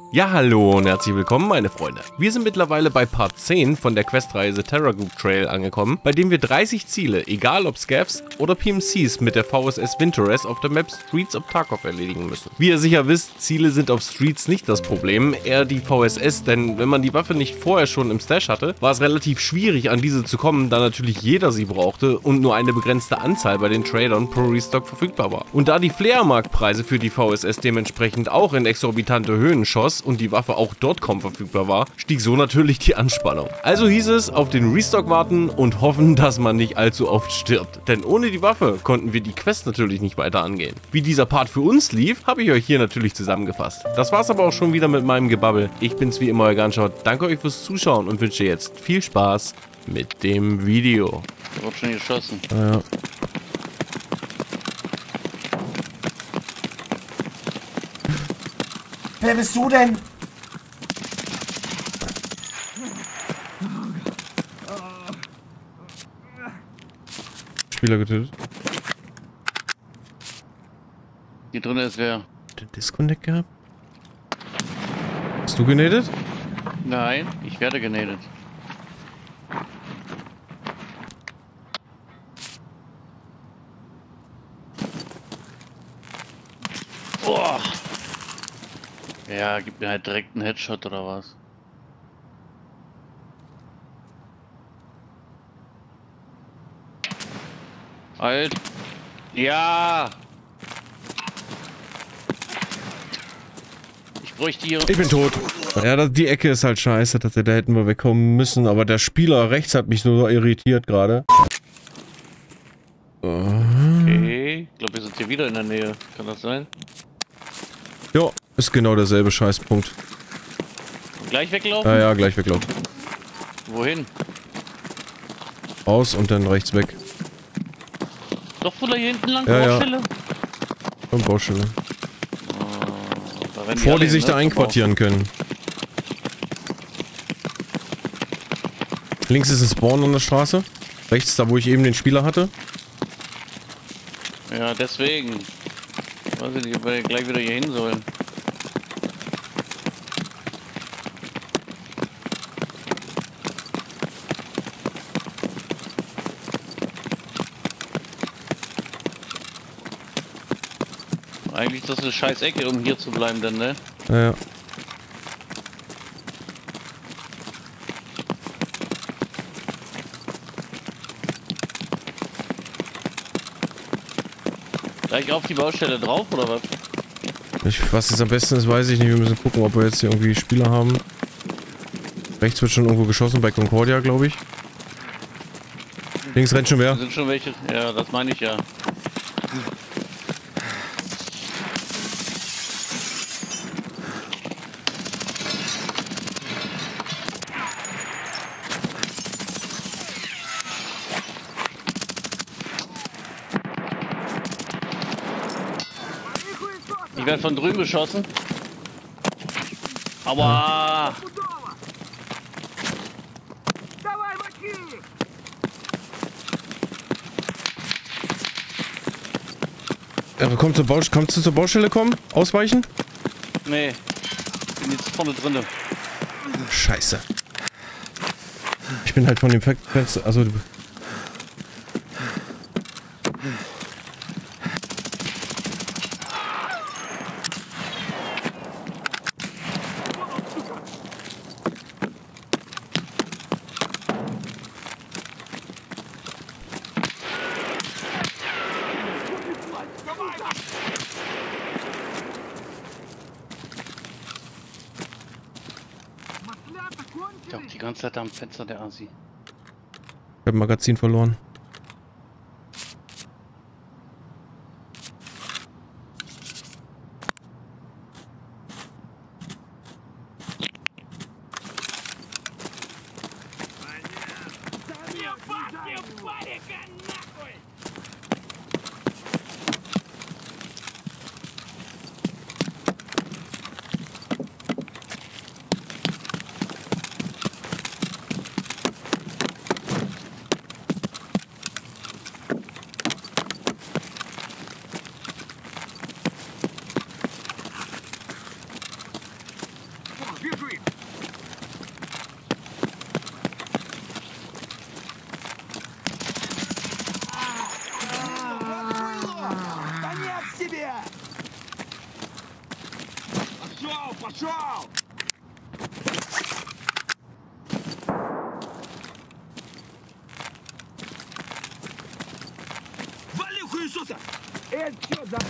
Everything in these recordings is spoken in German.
Ja, hallo und herzlich willkommen, meine Freunde. Wir sind mittlerweile bei Part 10 von der Questreise Terra Group Trail angekommen, bei dem wir 30 Ziele, egal ob Scavs oder PMCs, mit der VSS Winteress auf der Map Streets of Tarkov erledigen müssen. Wie ihr sicher wisst, Ziele sind auf Streets nicht das Problem, eher die VSS, denn wenn man die Waffe nicht vorher schon im Stash hatte, war es relativ schwierig an diese zu kommen, da natürlich jeder sie brauchte und nur eine begrenzte Anzahl bei den Tradern pro Restock verfügbar war. Und da die Flair-Marktpreise für die VSS dementsprechend auch in exorbitante Höhen schoss und die Waffe auch dort kaum verfügbar war, stieg so natürlich die Anspannung. Also hieß es, auf den Restock warten und hoffen, dass man nicht allzu oft stirbt. Denn ohne die Waffe konnten wir die Quest natürlich nicht weiter angehen. Wie dieser Part für uns lief, habe ich euch hier natürlich zusammengefasst. Das war's aber auch schon wieder mit meinem Gebabbel. Ich bin's wie immer, euer Gunshot. Danke euch fürs Zuschauen und wünsche jetzt viel Spaß mit dem Video. Da wird schon geschossen. Ja. Wer bist du denn? Spieler getötet. Hier drin ist wer? Den Disconnect gehabt? Hast du genedet? Nein, ich werde genedet. Boah. Ja, gib mir halt direkt einen Headshot oder was? Halt! Ja! Ich bräuchte hier... Ich bin tot. Ja, die Ecke ist halt scheiße, da hätten wir wegkommen müssen, aber der Spieler rechts hat mich nur irritiert gerade. Okay, ich glaube, wir sind hier wieder in der Nähe. Kann das sein? Ja, ist genau derselbe Scheißpunkt. Gleich weglaufen? Ja, gleich weglaufen. Wohin? Raus und dann rechts weg. Doch wohl hier hinten lang? Ja, Baustelle? Und Baustelle. Da rennen Bevor alle die sich hin, da ne? einquartieren können. Links ist ein Spawn an der Straße. Rechts, da wo ich eben den Spieler hatte. Ja, deswegen. Weiß ich nicht, ob wir gleich wieder hier hin sollen. Eigentlich ist das eine scheiß Ecke, um hier zu bleiben, denn, ne? Ja. Gleich auf die Baustelle drauf, oder was? Was jetzt am besten ist, weiß ich nicht. Wir müssen gucken, ob wir jetzt hier irgendwie Spieler haben. Rechts wird schon irgendwo geschossen, bei Concordia, glaube ich. Links rennt schon wer. Da sind schon welche. Ja, das meine ich ja. Ich werde von drüben beschossen. Aua! Kannst du zur Baustelle kommen? Ausweichen? Nee. Bin jetzt vorne drinne. Scheiße. Ich bin halt von dem Fenster, also... Ich hab die ganze Zeit am Fenster der Asi. Ich hab ein Magazin verloren. Пошел, пошел! Вали хуесоса! Это что за...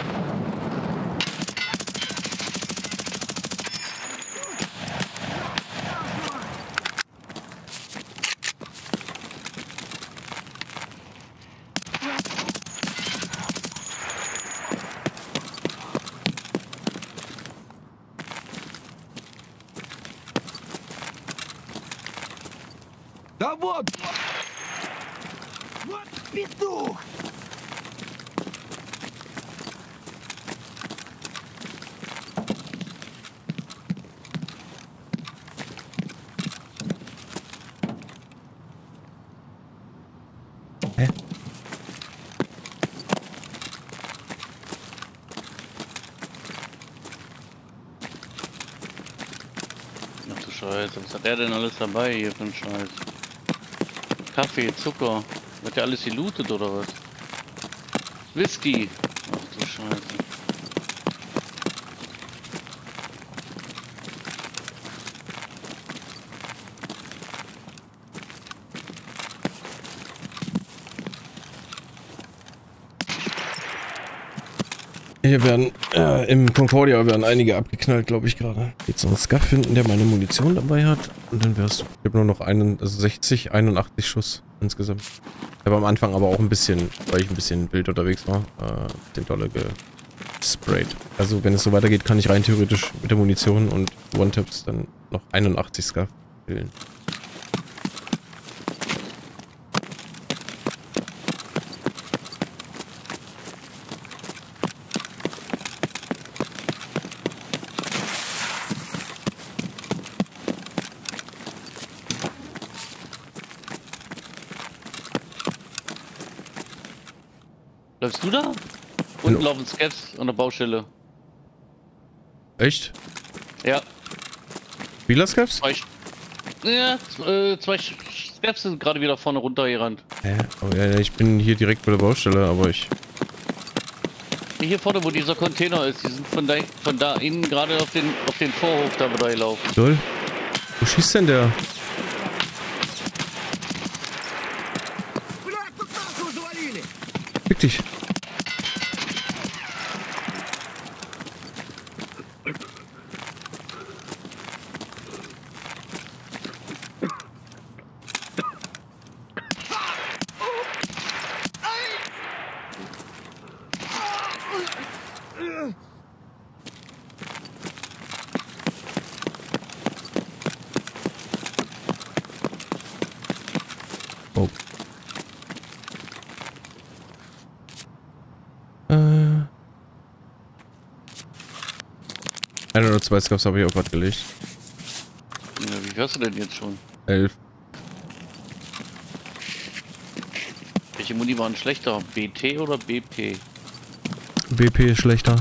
Да вот! Вот петух! Hä? Ach du Scheiße, was hat der denn alles dabei hier für einen Scheiß? Kaffee, Zucker. Wird ja alles gelootet oder was? Whisky. Ach du Scheiße. Hier werden, im Concordia werden einige abgeknallt, glaube ich gerade. Jetzt noch einen Scuff finden, der meine Munition dabei hat. Und dann wär's. Ich habe nur noch 60, 81 Schuss insgesamt. Ich habe am Anfang aber auch ein bisschen, weil ich ein bisschen wild unterwegs war, den Dolle gesprayt. Also wenn es so weitergeht, kann ich rein theoretisch mit der Munition und One-Taps dann noch 81 Scuff killen. Läufst du da? Unten laufen Scavs an der Baustelle. Echt? Ja. Spieler Scuffs? Zwei Scavs sind gerade wieder vorne runtergerannt. Hä? Oh, ja, ich bin hier direkt bei der Baustelle, aber ich... Hier vorne, wo dieser Container ist, die sind von da innen gerade auf den Vorhof da wieder gelaufen. Lol. Wo schießt denn der? Блядь, тут нашего завалили! Fick dich. Oh. Ein oder zwei Scuffs habe ich auch was gelegt. Ja, wie hörst du denn jetzt schon? 11. Welche Muni waren schlechter? BT oder BP? BP ist schlechter.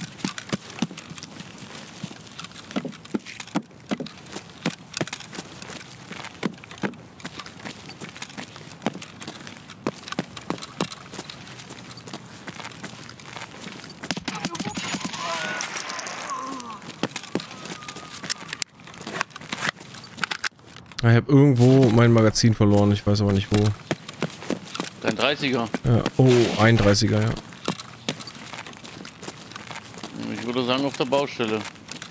Ich habe irgendwo mein Magazin verloren, ich weiß aber nicht wo. Dein 30er. Ja, oh, 31er, ja. Ich würde sagen auf der Baustelle.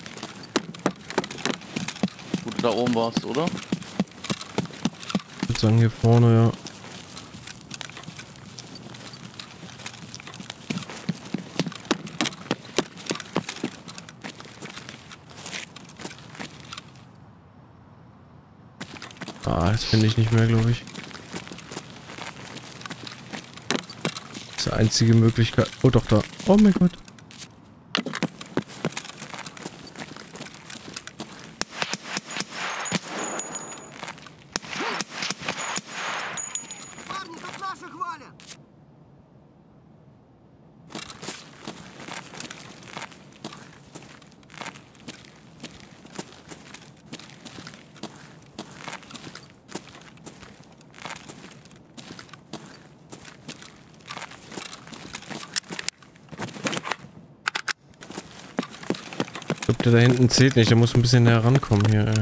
Wo du da oben warst, oder? Ich würde sagen hier vorne, ja. Ah, das finde ich nicht mehr, glaube ich. Das ist die einzige Möglichkeit. Oh, doch, da. Oh mein Gott. Парни, тут наших валят! glaube, der da hinten zählt nicht. Der muss ein bisschen näher rankommen hier, ey.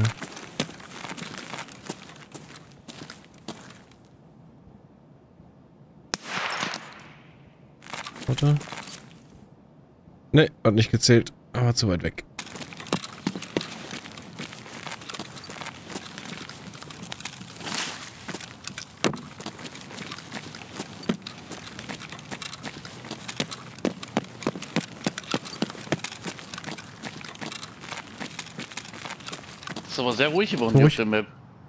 Warte. Ne, hat nicht gezählt. Aber zu weit weg. Ist aber sehr ruhig geworden hier auf der Map.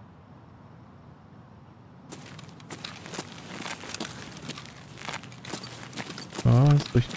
Ah, ist richtig.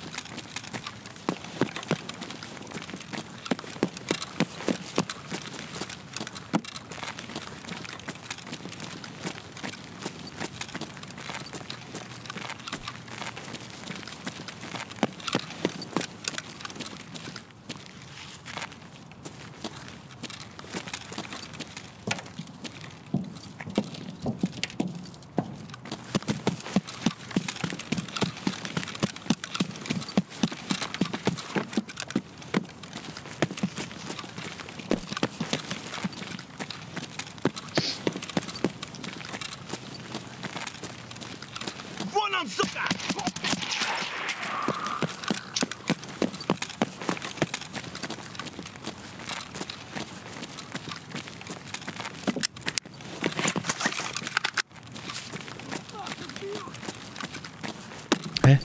Вон он, сука! Hä?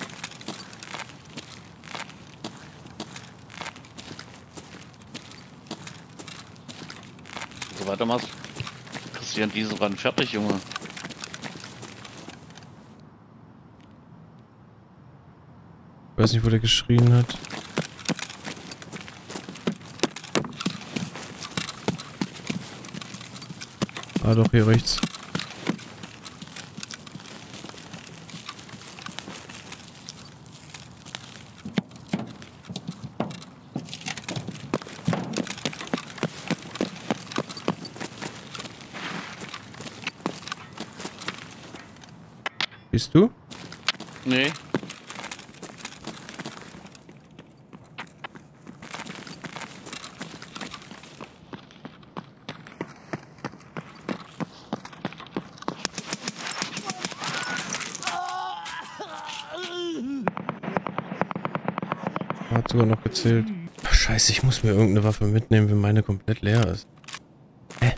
So weitermachst, kriegst du an diesen Rand fertig, Junge. Ich weiß nicht, wo der geschrien hat. Ah, doch, hier rechts. Bist du? Nee. Hat sogar noch gezählt. Ach, scheiße, ich muss mir irgendeine Waffe mitnehmen, wenn meine komplett leer ist. Hä?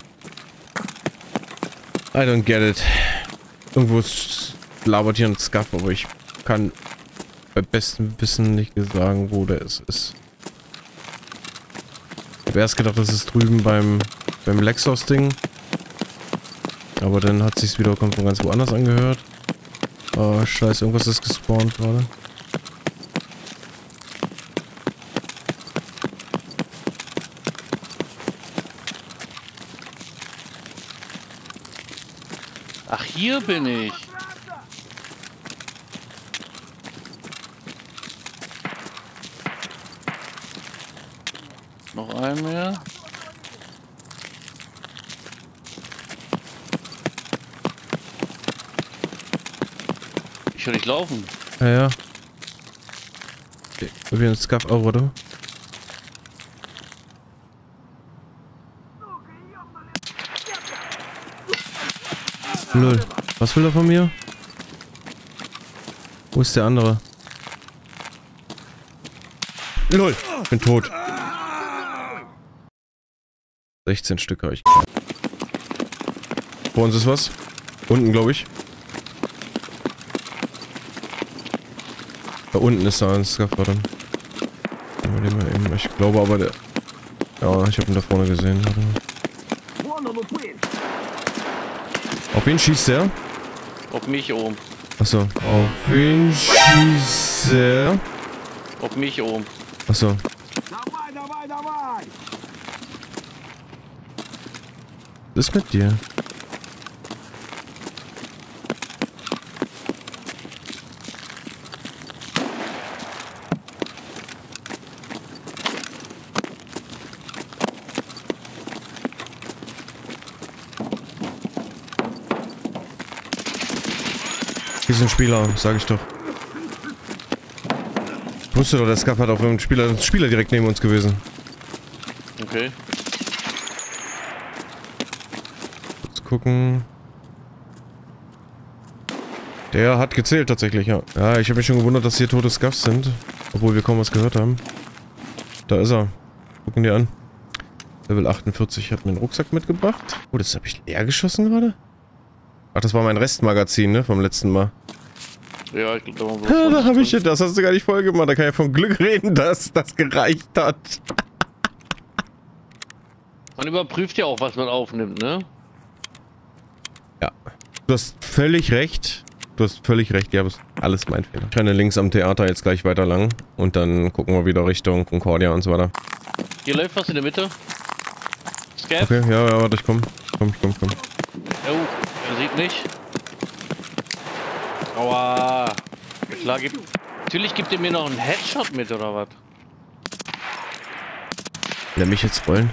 I don't get it. Irgendwo labert hier ein Scuff, aber ich kann bei bestem Wissen nicht sagen, wo der ist. Ich habe erst gedacht, das ist drüben beim Lexos-Ding. Aber dann hat sich's wieder von ganz woanders angehört. Oh, scheiße, irgendwas ist gespawnt gerade. Ach, hier bin ich. Noch ein mehr. Ich höre dich laufen. Ja, ja. Okay, wir ein Scuff. Oh, warte. Lol. Was will er von mir? Wo ist der andere? Lol. Ich bin tot. 16 Stück habe ich. Vor uns ist was. Unten, glaube ich. Da unten ist da ein Scuff, dann. Ich glaube aber der... Ja, ich habe ihn da vorne gesehen. Warte mal. Auf wen schießt er? Auf mich oben. Achso. Auf wen schießt er? Auf mich oben. Achso. Давай, давай, давай! Was ist mit dir? Hier ist ein Spieler, sag ich doch. wusste doch, der Scaff hat auf einem Spieler direkt neben uns gewesen. Okay. Kurz gucken. Der hat gezählt tatsächlich, ja. Ja, ich habe mich schon gewundert, dass hier tote Scaffs sind. Obwohl wir kaum was gehört haben. Da ist er. Gucken die an. Level 48 hat mir einen Rucksack mitgebracht. Oh, das habe ich leer geschossen gerade? Ach, das war mein Restmagazin, ne? Vom letzten Mal. Ja, ich glaube, Da habe ich das hast du gar nicht voll gemacht. Da kann ich ja vom Glück reden, dass das gereicht hat. Man überprüft ja auch, was man aufnimmt, ne? Ja. Du hast völlig recht. Du hast völlig recht. Ja, das ist alles mein Fehler. Ich renne links am Theater jetzt gleich weiter lang. Und dann gucken wir wieder Richtung Concordia und so weiter. Hier läuft was in der Mitte. Scav. Okay, ja, warte, ich komm. Komm. Oh, er sieht mich. Aua. Klar, natürlich gibt er mir noch einen Headshot mit, oder was? Will er mich jetzt rollen?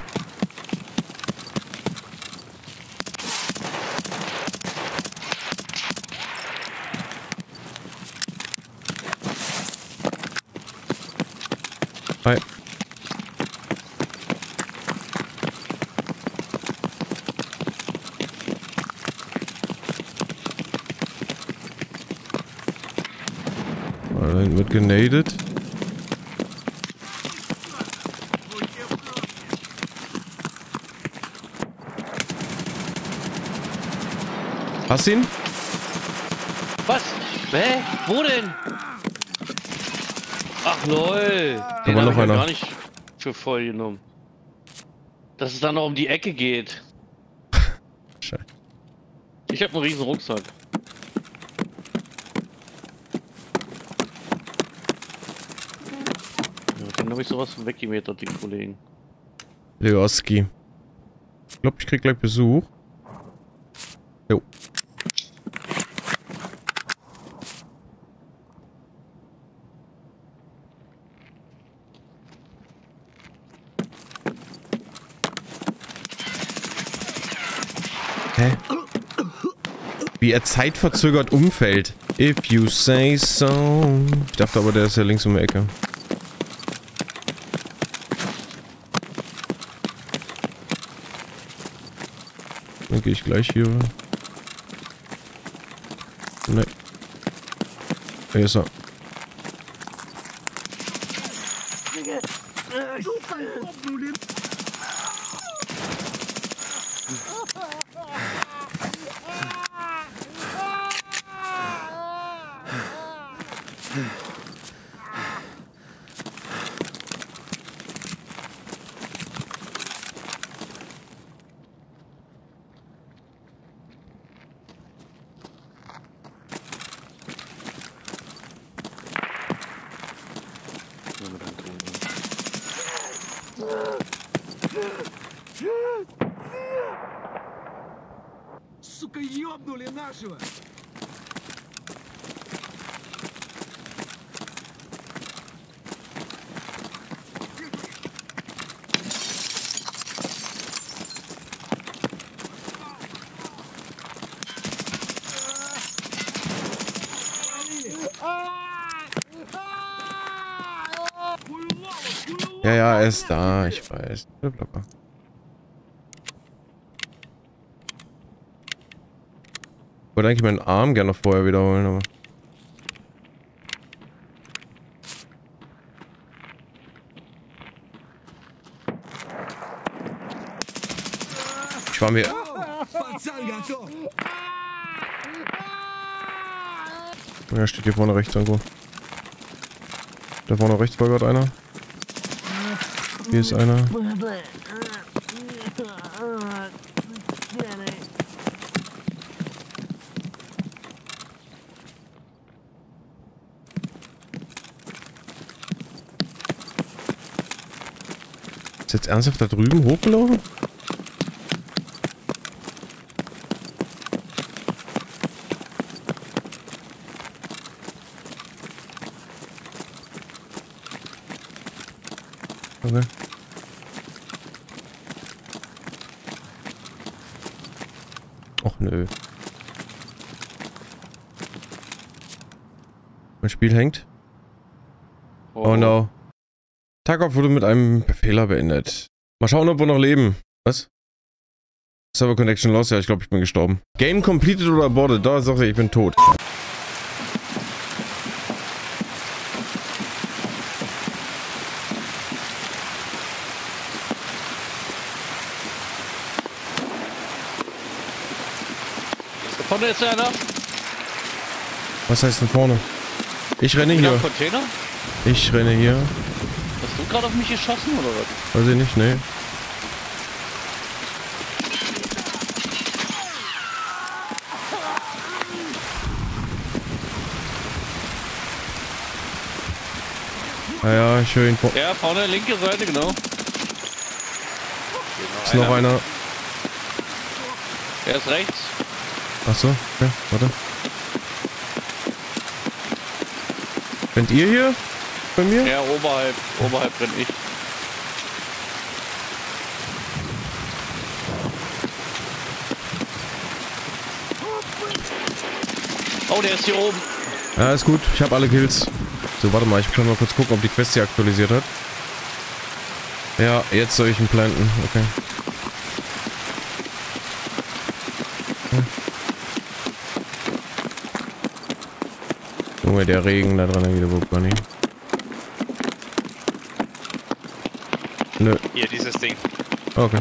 Hi. Da hinten wird genadet. Hast du ihn? Was? Hä? Wo denn? Ach lol. Den war hab noch ich ja einer. gar nicht für voll genommen. Dass es dann noch um die Ecke geht. Scheiße. Ich hab einen riesen Rucksack. Ja, dann habe ich sowas von weggemetert, die Kollegen. Leoski. Ich glaube, ich krieg gleich Besuch. Jo. Hä? Wie er zeitverzögert umfällt. If you say so. Ich dachte aber, der ist ja links um die Ecke. Dann gehe ich gleich hier. Ne. Hier ist er. Сука, ёбнули нашего! Ja, er ist da, ich weiß. Locker. Ich wollte eigentlich meinen Arm gerne noch vorher wiederholen, aber... Ich war mir... Пацан готов! Ja, steht hier vorne rechts irgendwo. Da vorne rechts war gerade einer. Hier ist einer. Ist jetzt ernsthaft da drüben hochgelaufen? Okay. Och nö. Mein Spiel hängt. Oh, Oh no. Tarkov wurde mit einem Fehler beendet. Mal schauen, ob wir noch leben. Was? Server Connection lost? Ja, ich glaube, ich bin gestorben. Game completed oder aborted? Da sagt er, ich bin tot. Vorne ist einer. Was heißt denn vorne? Ich renne hier. Container? Ich renne hier. Hast du gerade auf mich geschossen oder was? Weiß ich nicht, ne. Ja, ich höre ihn vor. Ja, vorne, linke Seite, genau. Ist noch einer. Er ist rechts. Achso, okay, warte. Rennt ihr hier? Bei mir? Ja, oberhalb renn ich. Oh, der ist hier oben. Ja, ist gut. Ich habe alle Kills. So, warte mal. Ich kann mal kurz gucken, ob die Quest hier aktualisiert hat. Ja, jetzt soll ich ihn planten. Okay. Junge, der Regen da dran wieder überhaupt gar nicht. Nö. Hier, dieses Ding. Okay.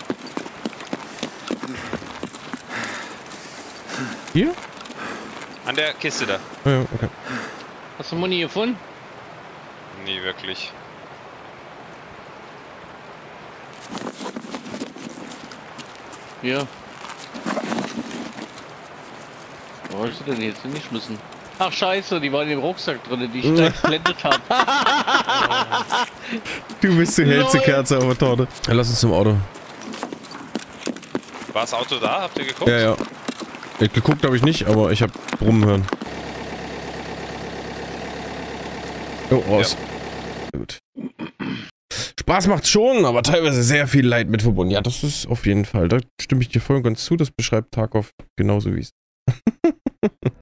Hier? An der Kiste da. Ja, okay. Hast du Muni gefunden? Nie wirklich. Ja. Wo hast du denn jetzt hingeschmissen? Ach scheiße, die waren im Rucksack drin, die ich gleich geblendet habe. Du bist die hellste Kerze auf der Torte. Ja, lass uns zum Auto. War das Auto da? Habt ihr geguckt? Ja, ja. Geguckt habe ich nicht, aber ich habe Brummen hören. Oh, raus. Ja. Gut. Spaß macht schon, aber teilweise sehr viel Leid mit verbunden. Ja, das ist auf jeden Fall. Da stimme ich dir voll und ganz zu. Das beschreibt Tarkov genauso wie es.